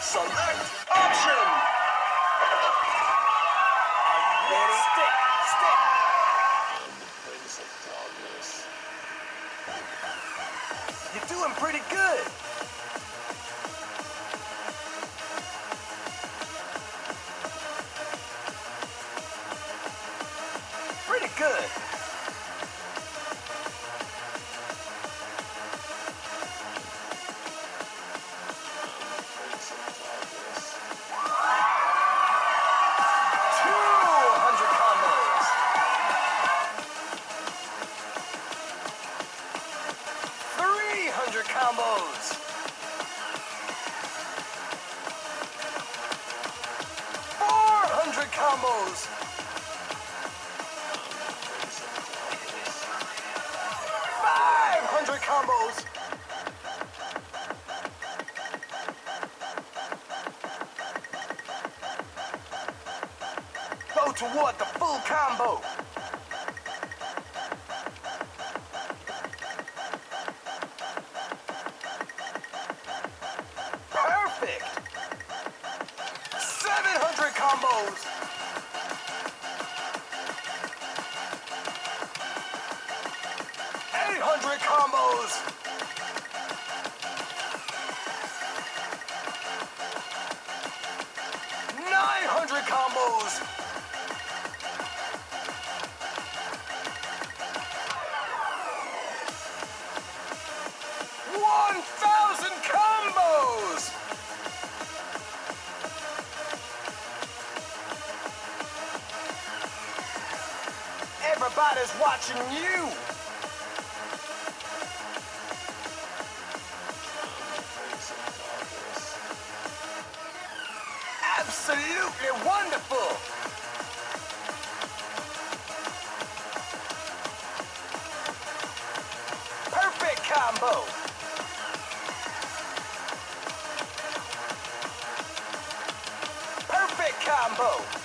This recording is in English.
Select option. Are you ready? Stick. You're doing pretty good. Pretty good. Combos. 400 combos. 500 combos. Go toward the full combo. Perfect. 700 combos. 800 combos. 900 combos. 1,000 combos. Everybody's watching you. Absolutely wonderful. Perfect combo. Perfect combo.